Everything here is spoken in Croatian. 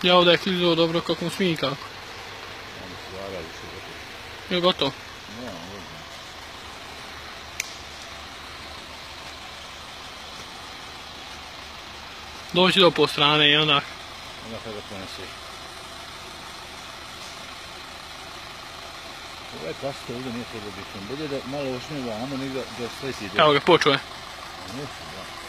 Ja ovdje je klizao dobro kako mu smije kako. Je gotovo? Doći do po strane i onda... Onda kada ponesi. Ovaj plastika ovdje nije treba biti. Bolje da malo ošnjeva, a onda negdje da slesi. Evo ga, počeo je. Neće, da.